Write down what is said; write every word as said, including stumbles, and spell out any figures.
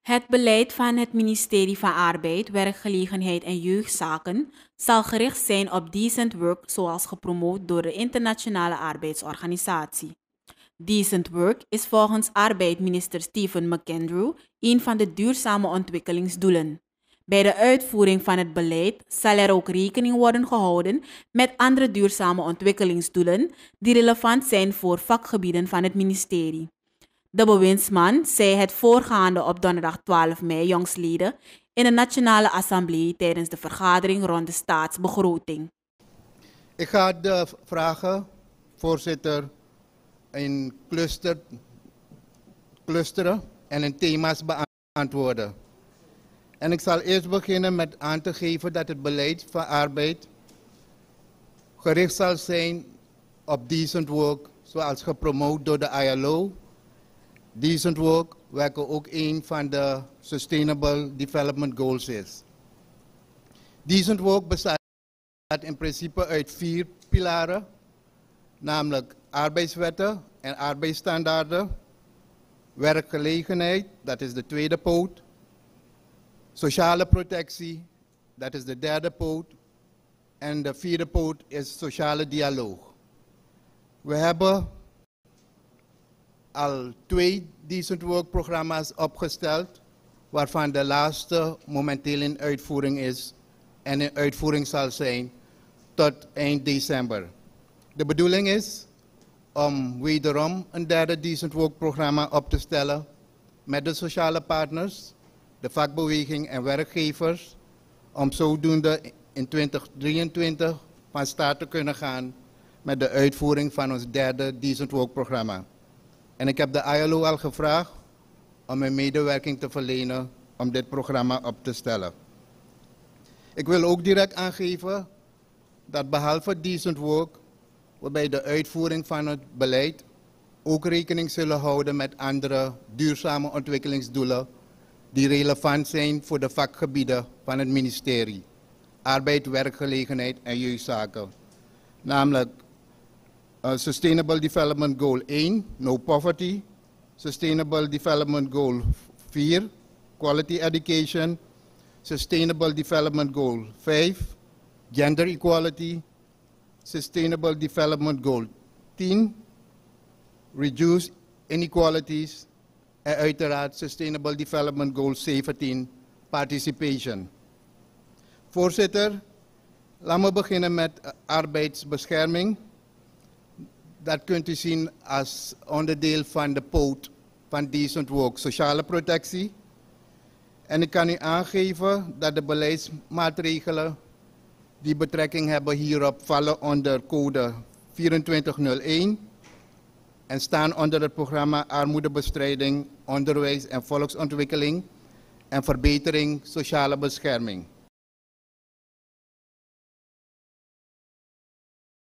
Het beleid van het Ministerie van Arbeid, Werkgelegenheid en Jeugdzaken zal gericht zijn op decent work, zoals gepromoot door de Internationale Arbeidsorganisatie. Decent work is volgens arbeidminister Stephen McAndrew een van de duurzame ontwikkelingsdoelen. Bij de uitvoering van het beleid zal er ook rekening worden gehouden met andere duurzame ontwikkelingsdoelen die relevant zijn voor vakgebieden van het ministerie. De bewindsman zei het voorgaande op donderdag twaalf mei jongstleden in de Nationale Assemblée tijdens de vergadering rond de staatsbegroting. Ik ga de vragen, voorzitter, in cluster, clusteren en in thema's beantwoorden. En ik zal eerst beginnen met aan te geven dat het beleid van arbeid gericht zal zijn op decent work, zoals gepromoot door de I L O. Decent work, welke ook een van de Sustainable Development Goals is. Decent work bestaat in principe uit vier pilaren, namelijk arbeidswetten en arbeidsstandaarden, werkgelegenheid, dat is de tweede poot, sociale protectie, dat is de derde poot, en de vierde poot is sociale dialoog. We hebben al twee decent work programma's opgesteld, waarvan de laatste momenteel in uitvoering is en in uitvoering zal zijn tot eind december. De bedoeling is om wederom een derde decent work programma op te stellen met de sociale partners, de vakbeweging en werkgevers, om zodoende in twintig drieëntwintig van start te kunnen gaan met de uitvoering van ons derde decent work programma. En ik heb de I L O al gevraagd om mijn medewerking te verlenen om dit programma op te stellen. Ik wil ook direct aangeven dat behalve decent work we bij de uitvoering van het beleid ook rekening zullen houden met andere duurzame ontwikkelingsdoelen die relevant zijn voor de vakgebieden van het ministerie, arbeid, werkgelegenheid en jeugdzaken. Namelijk uh, Sustainable Development Goal één, No Poverty, Sustainable Development Goal vier, Quality Education, Sustainable Development Goal vijf, Gender Equality, Sustainable Development Goal tien, Reduce Inequalities en uiteraard Sustainable Development Goal zeventien, Participation. Voorzitter, laten we beginnen met arbeidsbescherming. Dat kunt u zien als onderdeel van de poot van decent work, sociale protectie. En ik kan u aangeven dat de beleidsmaatregelen die betrekking hebben hierop vallen onder code vierentwintig nul één en staan onder het programma Armoedebestrijding, Onderwijs en Volksontwikkeling en Verbetering Sociale Bescherming.